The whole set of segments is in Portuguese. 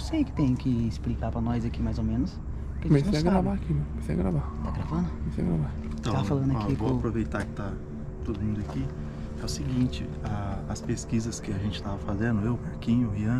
sei que tem que explicar pra nós aqui mais ou menos. Porque a gente Comecei a não gravar sabe. aqui, mano. Comecei a gravar. Tá gravando? Comecei a gravar. Então, Tava falando aqui vou com... aproveitar que tá todo mundo aqui. É o seguinte, as pesquisas que a gente tava fazendo, eu, Marquinho, o Rian,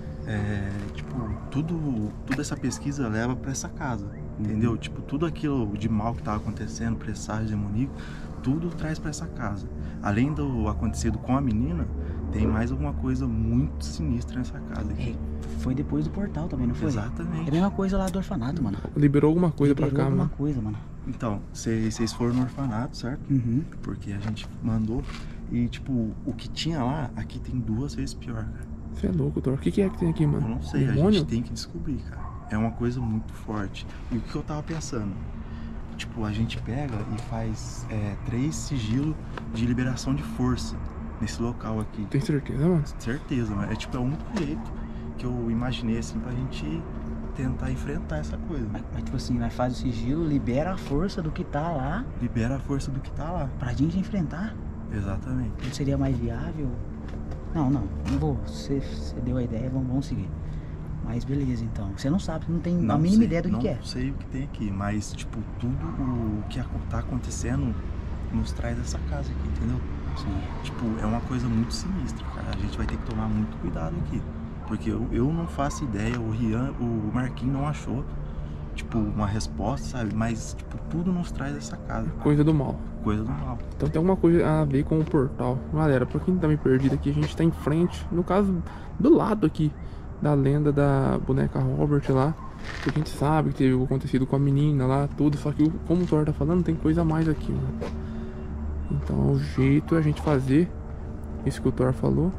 tipo, toda essa pesquisa leva pra essa casa, entendeu? Tipo, tudo aquilo de mal que tava acontecendo, presságio demoníaco, tudo traz pra essa casa. Além do acontecido com a menina, tem mais alguma coisa muito sinistra nessa casa aqui. Foi depois do portal também, não foi? Exatamente. É a mesma coisa lá do orfanato, mano. Liberou alguma coisa pra cá, alguma mano. coisa, mano. Então, vocês foram no orfanato, certo? Uhum. Porque a gente mandou. E, tipo, o que tinha lá, aqui tem 2 vezes pior, cara. Você é louco, Thor. O que é que tem aqui, mano? Eu não sei, a Demônio? gente tem que descobrir, cara. É uma coisa muito forte. E o que eu tava pensando? Tipo, a gente pega e faz 3 sigilos de liberação de força nesse local aqui. Tem certeza, mano? Certeza, mas é o único jeito que eu imaginei, assim, pra gente tentar enfrentar essa coisa. Mas tipo assim, nós faz o sigilo, libera a força do que tá lá Libera a força do que tá lá. pra gente enfrentar. Exatamente. Não seria mais viável? Não vou. Você deu a ideia, vamos seguir. Mas beleza, então. Você não sabe, não tem a mínima ideia do que é. Não sei o que tem aqui, mas, tipo, tudo o que tá acontecendo nos traz essa casa aqui, entendeu? Sim. Tipo, é uma coisa muito sinistra, cara. A gente vai ter que tomar muito cuidado aqui. Porque eu não faço ideia, o Rian, o Marquinhos não achou, tipo, uma resposta, sabe? Mas, tipo, tudo nos traz essa casa. Coisa do mal. Coisa do mal. Então tem alguma coisa a ver com o portal. Galera, pra quem tá meio perdido aqui, a gente tá em frente, no caso, do lado aqui da lenda da boneca Robert lá. Que a gente sabe que teve acontecido com a menina lá, tudo. Só que, como o Thor tá falando, tem coisa a mais aqui, mano. Então o jeito é a gente fazer isso que o Thor falou.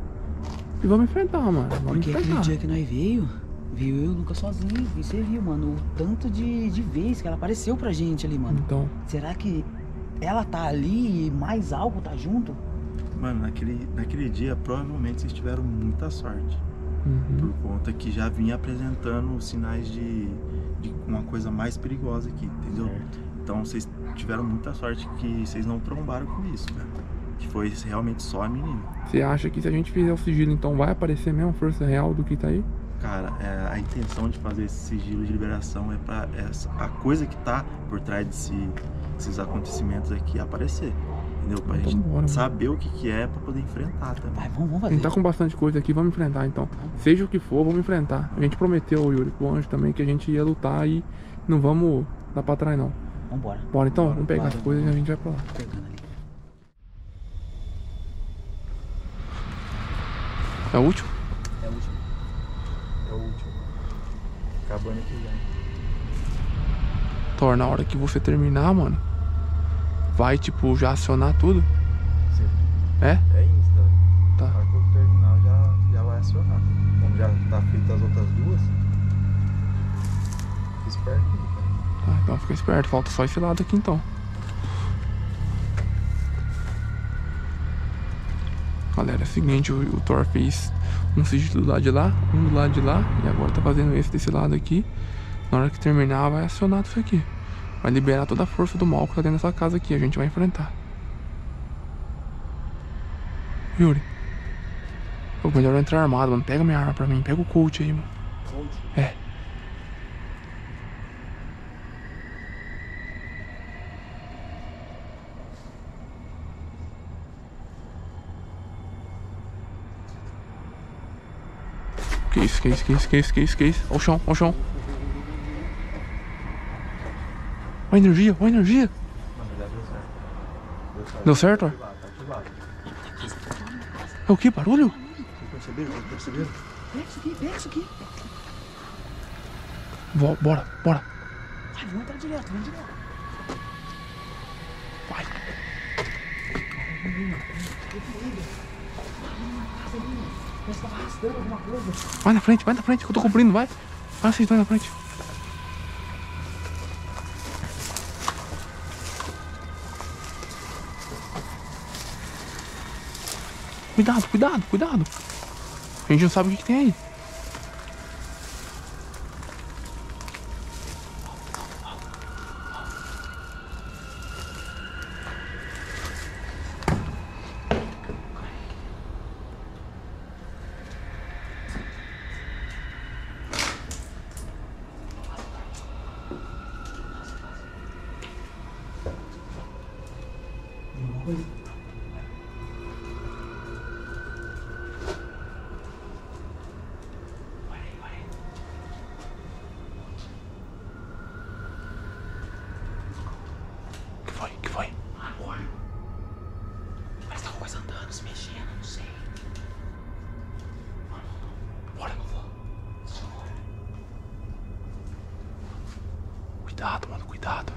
E vamos enfrentar, mano. Vamos Porque aquele enfrentar. dia que nós veio eu e o Lucas sozinho. E você viu, mano, o tanto de vez que ela apareceu pra gente ali, mano. Então, Será que ela tá ali e mais algo tá junto? Mano, naquele dia, provavelmente vocês tiveram muita sorte. Por conta que já vinha apresentando sinais de uma coisa mais perigosa aqui, entendeu? Certo. Então vocês tiveram muita sorte que vocês não trombaram com isso, cara. Que foi realmente só a menina. você acha que se a gente fizer o sigilo, então vai aparecer mesmo a força real do que tá aí? Cara, a intenção de fazer esse sigilo de liberação é pra a coisa que tá por trás desses acontecimentos aqui aparecer. Entendeu? Pra Então gente bora, mano. saber o que é pra poder enfrentar também. Vai, vamos A fazer. gente tá com bastante coisa aqui, vamos enfrentar então. Seja o que for, vamos enfrentar. A gente prometeu, Yuri, pro Anjo também, que a gente ia lutar e não vamos dar pra trás não. Vambora. Bora então, Bora, vamos pegar bora. as coisas e a gente vai pra lá. Pegando ali. É o último? É o último. É o último. Acabando aqui já. Thor, na hora que você terminar, mano, vai tipo já acionar tudo? É? É insta. Tá. Na hora que eu terminar já vai acionar. Como já tá feito as outras duas, fica esperto aí, cara. Tá, então fica esperto, falta só esse lado aqui então. Galera, é o seguinte, o Thor fez um sigilo do lado de lá, um do lado de lá, e agora tá fazendo esse desse lado aqui. Na hora que terminar, vai acionar isso aqui. Vai liberar toda a força do mal que tá dentro dessa casa aqui, a gente vai enfrentar. Yuri. Pô, melhor eu entrar armado, mano. Pega minha arma pra mim, pega o coach aí, mano. É. Que isso? Ó o chão, ó o chão. Ó a energia, ó a energia. Mano, já deu certo. Deu certo, ó? Tá ativado. É o que? Barulho? Vocês perceberam? Pega isso aqui. Bora. Vai, vamos entrar direto, vamos direto. Vai. Parece que tava arrastando alguma coisa. Vai na frente, que eu tô cobrindo, vai. Vai vocês dois na frente. Cuidado. A gente não sabe o que tem aí. coisa. Que foi? Amor. Parece que tá coisa andando, se mexendo, não sei. Bora. Cuidado, mano, cuidado.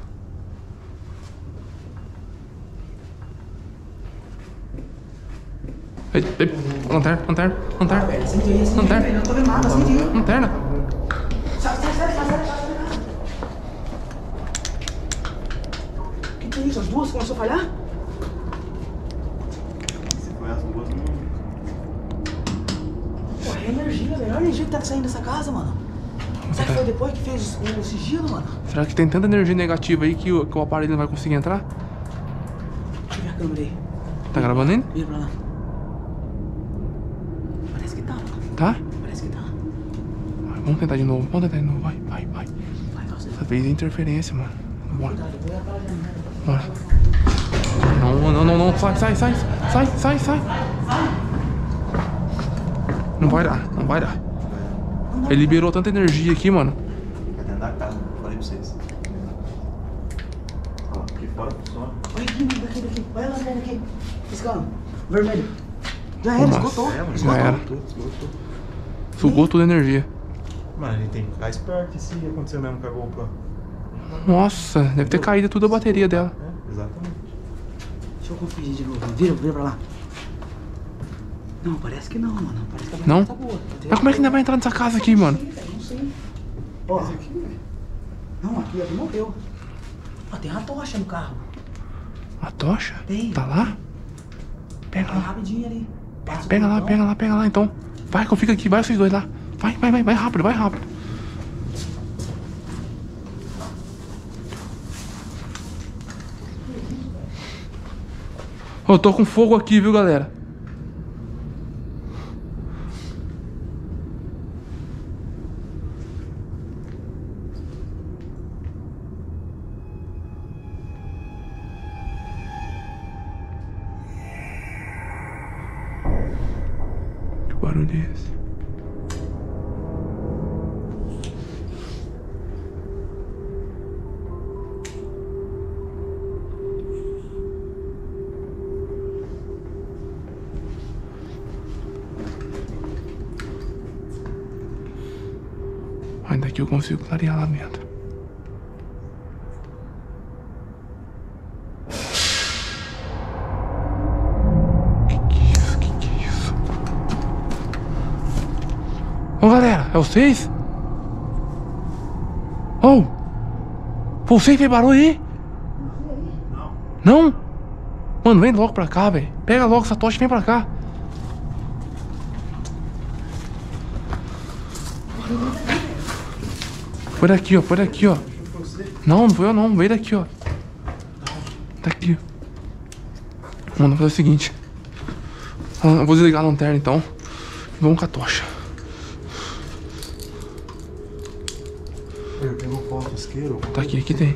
Ei, lanterna. Acendi, Lanterna. não tô vendo nada, acendi. Lanterna. Sai. Que é isso? As duas começou a falhar? Se foi as duas, não. Pô, é energia, velho. Olha a energia que tá saindo dessa casa, mano. Será que foi depois que fez o sigilo, mano? Será que tem tanta energia negativa aí que o aparelho não vai conseguir entrar? Deixa eu ver a câmera aí. Tá gravando ainda? Vira pra lá. Parece que tá, mano. Tá? Parece que tá. Vamos tentar de novo, vai. Vai, nossa. Essa vez é interferência, mano. Bora. Cuidado, eu vou ir pra lá de merda. Bora. Não, sai. Não vai dar. Ele liberou tanta energia aqui, mano. Vai dentro da casa, falei pra vocês. Ó, aqui fora funciona. Olha aqui, daqui. Olha a lanterna aqui. Piscando. Vermelho. Já era, Nossa. esgotou. mano, Já era. esgotou. Sugou toda a energia. Mano, a gente tem que ficar esperto e se acontecer mesmo com a GoPro. Nossa, deve ter caído tudo a bateria dela. É, exatamente. Deixa eu conferir de novo. Vira pra lá. Não, parece que não, mano. Parece que a Não? bateria tá boa. Mas como é que ainda vai entrar nessa casa aqui, mano? Não sei. Ó, não, aqui morreu. Ó, tem uma tocha no carro. A tocha? Tem. Tá lá? Pega Vai lá. rapidinho ali. Passa o Pega botão. lá então. Vai que eu fico aqui, vai vocês dois lá. Vai rápido. Eu tô com fogo aqui, viu, galera? Que barulho é esse? Ainda que eu consigo clarear lá dentro. Que é isso? Ô galera, é vocês? Ô! Foi você que fez barulho aí? Não? Mano, vem logo pra cá, velho. Pega logo essa tocha e vem pra cá. Foi daqui, ó. Não foi eu não, veio daqui, ó. Daqui. Mano, vamos fazer o seguinte. Eu vou desligar a lanterna então. Vamos com a tocha. Eu tenho um pó isqueiro. Tá aqui tem.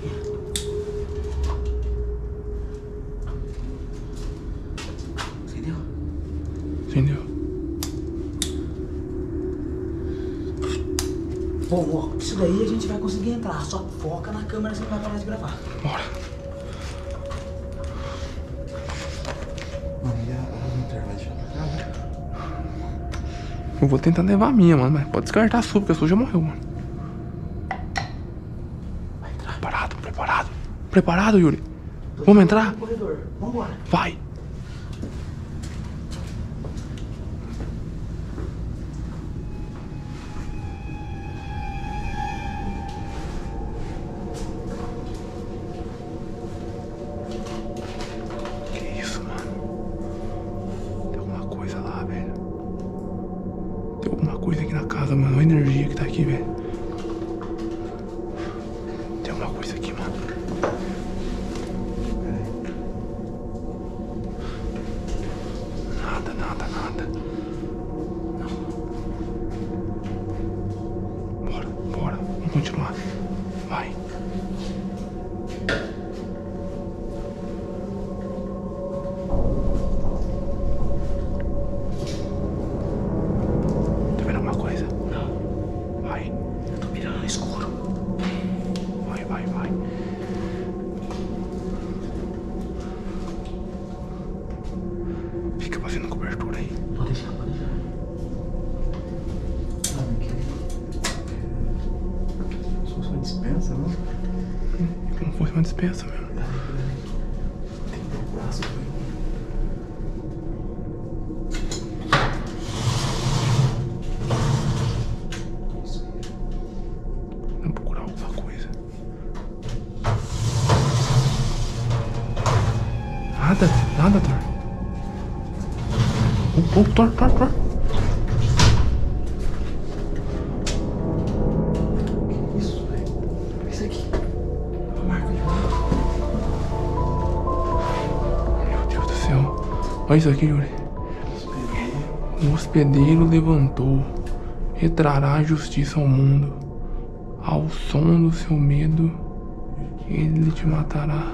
Entendeu? Bom, ó, isso daí a gente vai conseguir entrar. Só foca na câmera, você não vai parar de gravar. Bora. Mano, e a lanterna vai deixar pra cá, né? Eu vou tentar levar a minha, mano. Mas pode descartar a sua, porque a sua já morreu, mano. Vai entrar. Preparado, Yuri? Vamos entrar? No corredor. Vambora. Vai. Que isso, mano? Tem alguma coisa lá, velho. Tem alguma coisa aqui na casa, mano. Olha a energia que tá aqui, velho. Tem alguma coisa aqui, mano. Nada. Bora. Vamos continuar. Vai. Como fosse uma dispensa mesmo. Tem que procurar as coisas. Vamos procurar alguma coisa. Nada, Thor. Thor. Isso, velho. Isso aqui. A marca de mão. Meu Deus do céu. Olha isso aqui, Yuri. O hospedeiro levantou. Retrará a justiça ao mundo. Ao som do seu medo, ele te matará.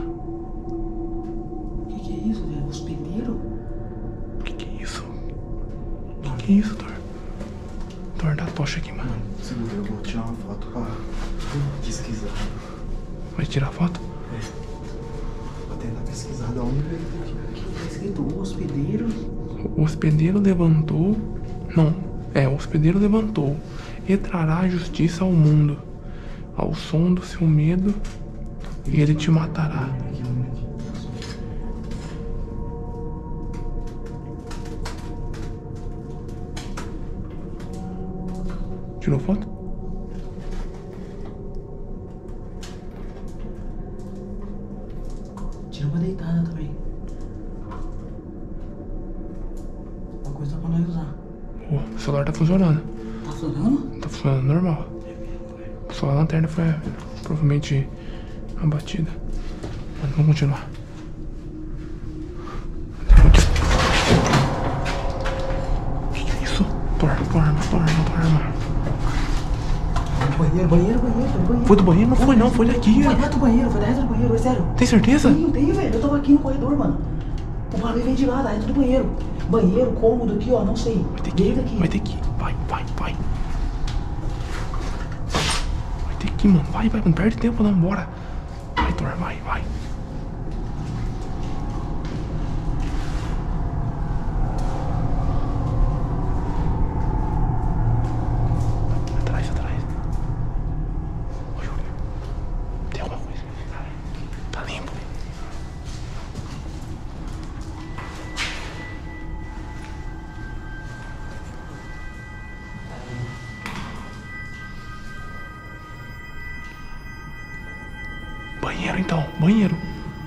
O que é isso, velho? Hospedeiro? O que é isso? O que é isso, Thor? Thor, dá a tocha aqui, mano. Segura, eu vou tirar uma foto pra pesquisar. Vai tirar foto? É. Vou tentar pesquisar da onde veio isso aqui. O que tá escrito? O hospedeiro? O hospedeiro levantou. Não, o hospedeiro levantou. E trará a justiça ao mundo. Ao som do seu medo, ele te matará. Tirou foto? Tira uma deitada também. Uma coisa pra nós usar. O celular tá funcionando. Tá funcionando? Tá funcionando normal. Só a lanterna foi provavelmente abatida. Mas vamos continuar. O que é isso? Tua arma. Banheiro. Foi do banheiro? Não foi não, foi daqui. Foi dentro do banheiro, é sério. Tem certeza? Tem, velho. Eu tava aqui no corredor, mano. O barulho vem de lá, dentro do banheiro. Banheiro, cômodo aqui, ó, não sei. Vai ter que ir, daqui. vai ter que ir. Vai. Vai ter que ir, mano. Vai, não perde tempo não, bora. Vai, Thor, vai. Atrás. Oi, Júlio. Tem alguma coisa? Tá limpo. Banheiro então, banheiro.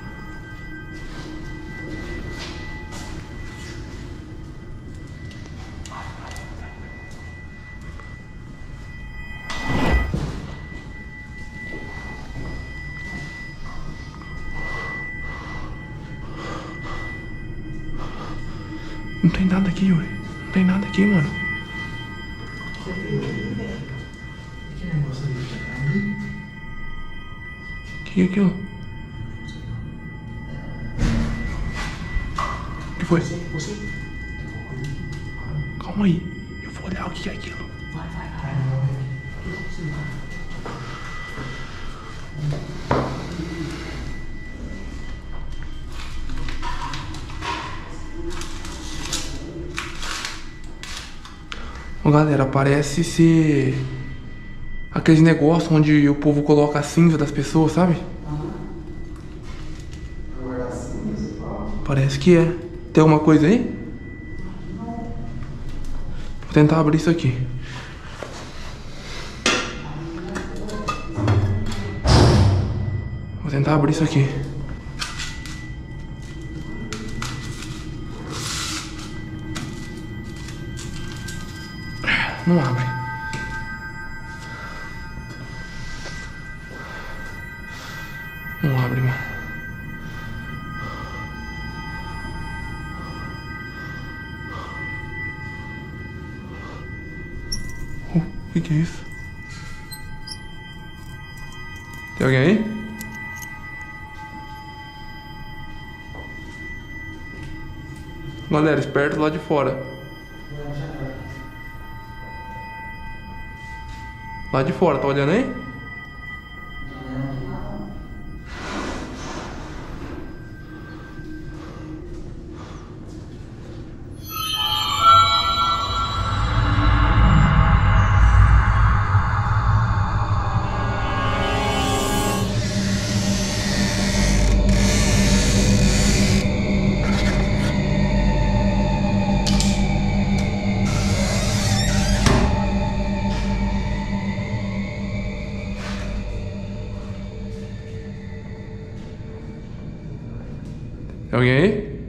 Não tem nada aqui, Yuri. Não tem nada aqui, mano. Que negócio ali? O que é aquilo? O que foi? Você? Calma aí. Eu vou olhar o que é aquilo. Vai. Ô, galera, parece ser aqueles negócios onde o povo coloca a cinza das pessoas, sabe? Parece que é. Tem alguma coisa aí? Vou tentar abrir isso aqui. Vou tentar abrir isso aqui. Não abre. Não abre, mano. O que é isso? Tem alguém aí? Galera, esperto lá de fora. Lá de fora, tá olhando aí? Tem alguém aí?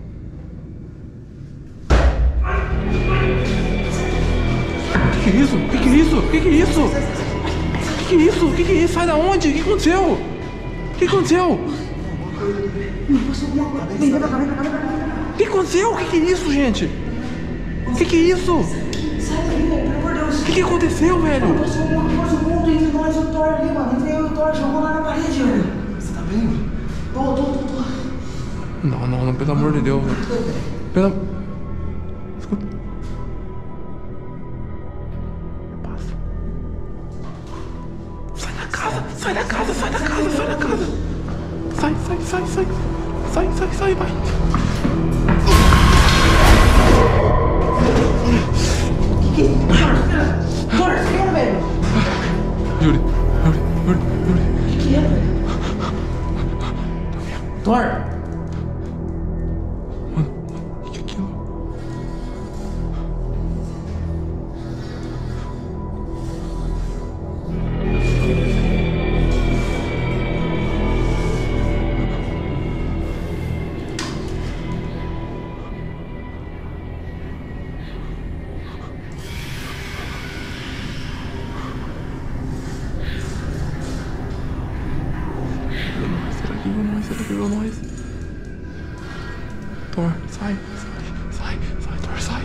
Que isso? Que isso? Que isso? Que isso? Que isso? Sai da onde? O que aconteceu? O que aconteceu? O que aconteceu? O que isso, gente? O que isso? O que aconteceu, velho? Passou alguma coisa oculta entre nós e o Thor ali, mano. Entre eu e o Thor, jogou lá na parede, velho. Você tá bem? Tô. Não, pelo amor de Deus, velho. Escuta. Passa. Sai da casa, sai da casa. Sai, vai. Thor, espera, velho. Yuri. Que é, velho? Thor. O que é aquilo? Será que viu nós? Thor, sai, Thor, sai.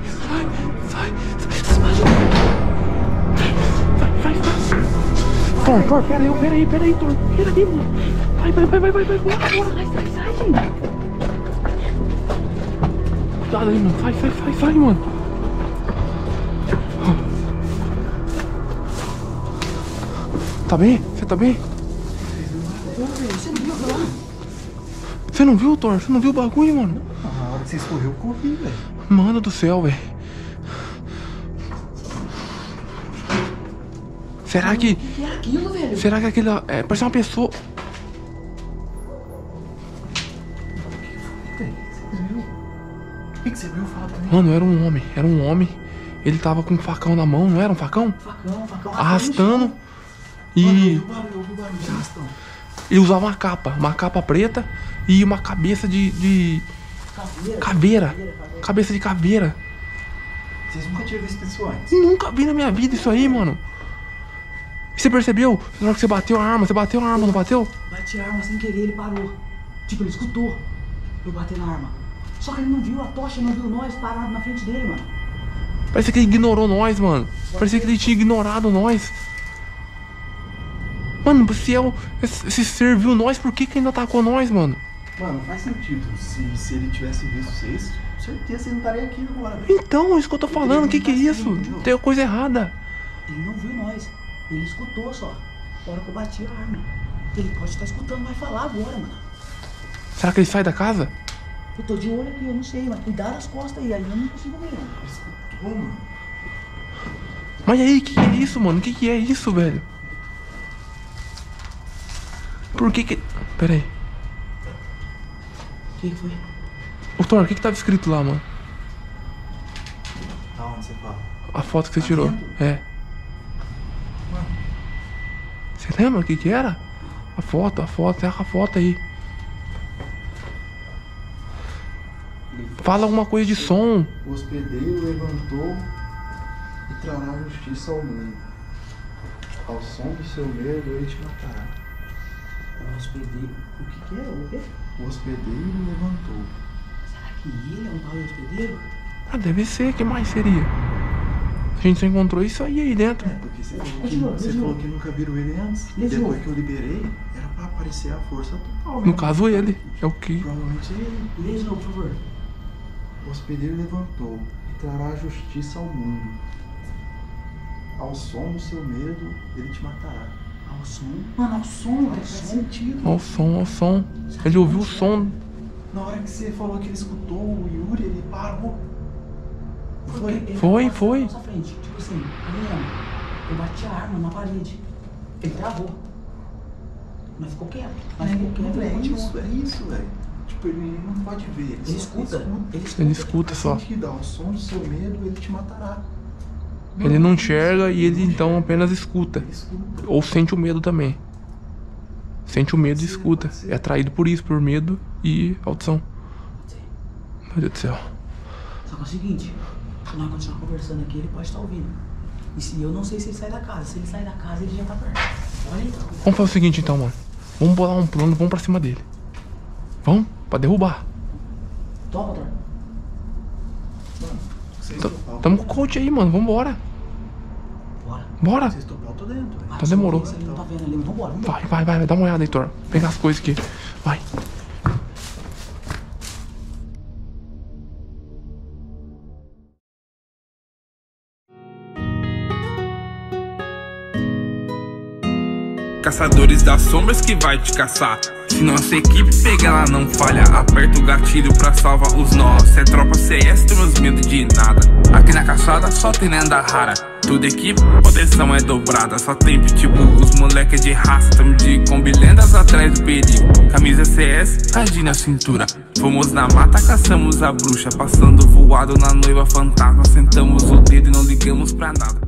Thor, peraí, Thor. Peraí, mano. Vai, bora. Sai, gente. Cuidado aí, mano. Sai, mano. Tá bem? Você tá bem? Você não viu, Thor? Você não viu o bagulho, mano? Na hora que você escorreu, eu corri, velho. Mano do céu, velho. Será que... O que é aquilo, velho? Será que aquele... parece uma pessoa... O que você viu? Fala pra mim. Mano, era um homem. Ele tava com um facão na mão, não era um facão? Facão. Arrastando. Eu E... vi o barulho de arrastão. Ele usava uma capa preta e uma cabeça de caveira. Cabeça de caveira. Vocês nunca tinham visto isso antes? Nunca vi na minha vida isso aí, mano. E você percebeu? Na hora que você bateu a arma, não bateu? Bati a arma sem querer, ele parou. Tipo, ele escutou eu bater na arma. Só que ele não viu a tocha, não viu nós parados na frente dele, mano. Parecia que ele ignorou nós, mano. Parecia que ele tinha ignorado nós. Mano, se ser viu nós, por que ainda atacou nós, mano? Mano, faz sentido. Se ele tivesse visto vocês, com certeza você não estaria aqui agora, velho. Então, é isso que eu tô falando. O que é isso? Tem coisa errada. Ele não viu nós. Ele escutou só. Na hora que eu bati a arma. Ele pode estar escutando, vai falar agora, mano. Será que ele sai da casa? Eu tô de olho aqui, eu não sei, mas cuidado as costas aí eu não consigo ver, mano. Ele escutou, mano. Mas aí, o que é isso, mano? O que é isso, velho? Por que... Pera aí. O que foi? Ô, Thor, o que tava escrito lá, mano? Aonde você fala? A foto que você tirou. É. Você lembra o que era? A foto, tá com a foto aí. Fala alguma coisa de som. O hospedeiro levantou e trará justiça ao mundo. Ao som do seu medo, ele te matará. O hospedeiro. O que é? O quê? O hospedeiro levantou. Será que ele é um tal de hospedeiro? Ah, deve ser. O que mais seria? A gente só encontrou isso aí dentro. Porque você falou que nunca viram ele antes. Depois que eu liberei, era pra aparecer a força total. No caso, ele. É o que? Provavelmente ele. Lê de novo, por favor. O hospedeiro levantou e trará justiça ao mundo. Ao som do seu medo, ele te matará. Ao som? Mano, ao som, Faz sentido. Ao som. Ele ouviu o som. Na hora que você falou que ele escutou o Yuri, ele parou. Foi. Na nossa frente. Tipo assim, eu bati a arma na parede. Ele travou. Mas ficou quieto. É isso, velho. Tipo, ele não pode ver. Ele escuta. Ele escuta só. Faz sentido, ao som do seu medo, ele te matará. Ele não enxerga e ele então apenas escuta. Ele escuta. Ou sente o medo também. Sente o medo e escuta. É atraído por isso, por medo. e audição. Meu Deus do céu. Só que é o seguinte, se nós continuar conversando aqui, ele pode estar ouvindo. E se eu não sei se ele sai da casa. Se ele sai da casa, ele já tá perto. Olha então. Vamos fazer o seguinte então, mano. Vamos bolar um plano, vamos pra cima dele. Vamos? Pra derrubar. Topa, Thor. Tamo com o coach aí, mano. Vambora. Bora. Vocês topar, eu tô dentro. Então demorou. Ele não tá vendo ali, vambora. Vai, dá uma olhada aí, Thor. Pegar as coisas aqui. Vai. Caçadores das sombras que vai te caçar. Se nossa equipe pega, ela não falha. Aperta o gatilho pra salvar os nós. Se é tropa CS, temos medo de nada. Aqui na caçada só tem lenda rara. Toda equipe, proteção é dobrada. Só tem pitbull, os moleque de raça. Tamo de Kombi, lendas atrás do perigo. Camisa CS, radinho na cintura. Fomos na mata, caçamos a bruxa. Passando voado na noiva fantasma. Sentamos o dedo e não ligamos pra nada.